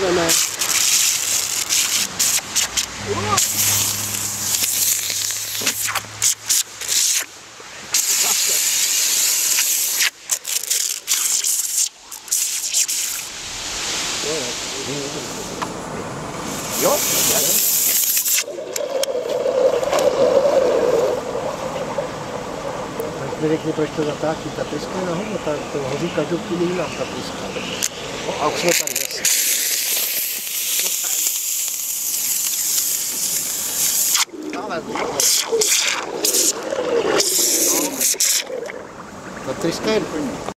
zveme. Jo? Tak mi řekni, proč to zatáčí. Ta pryska je nahoru, to hoří každou chvíli jiná, ta pryska. No a už jsme tady zase. Ale ta pryska je